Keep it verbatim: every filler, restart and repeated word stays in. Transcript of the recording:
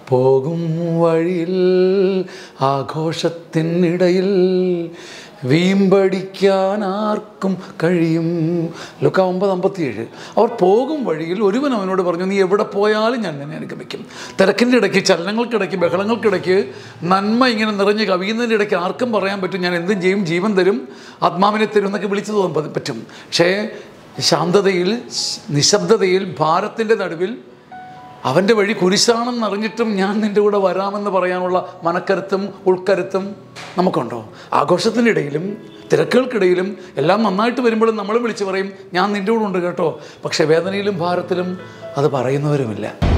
പോകും വഴിയിൽ ആഘോഷത്തിനിടയിൽ വീമ്പടിക്കാൻ ആർക്കും കഴിയും. ലുക്ക ഒമ്പത് അമ്പത്തിയേഴ്. അവർ പോകും വഴിയിൽ ഒരുവൻ അവനോട് പറഞ്ഞു, നീ എവിടെ പോയാലും ഞാൻ നിന്നെ അനുഗമിക്കും. തിരക്കിൻ്റെ ഇടയ്ക്ക്, ചലനങ്ങൾക്കിടയ്ക്ക്, ബഹളങ്ങൾക്കിടയ്ക്ക്, നന്മ ഇങ്ങനെ നിറഞ്ഞ് കവിയുന്നതിൻ്റെ ഇടയ്ക്ക് ആർക്കും പറയാൻ പറ്റും, ഞാൻ എന്തും ചെയ്യും, ജീവൻ തരും, ആത്മാവിനെ തരും എന്നൊക്കെ വിളിച്ചു തോന്നാൻ പറ്റും. പക്ഷേ ശാന്തതയിൽ, നിശബ്ദതയിൽ, ഭാരത്തിൻ്റെ നടുവിൽ അവൻ്റെ വഴി കുരിശാണെന്ന് അറിഞ്ഞിട്ടും ഞാൻ നിൻ്റെ കൂടെ വരാമെന്ന് പറയാനുള്ള മനക്കരുത്തും ഉൾക്കരുത്തും നമുക്കുണ്ടോ? ആഘോഷത്തിൻ്റെ ഇടയിലും തിരക്കുകൾക്കിടയിലും എല്ലാം നന്നായിട്ട് വരുമ്പോഴും നമ്മൾ വിളിച്ച് പറയും, ഞാൻ നിൻ്റെ കൂടെ ഉണ്ട് കേട്ടോ. പക്ഷേ വേദനയിലും ഭാരത്തിലും അത് പറയുന്നവരുമില്ല.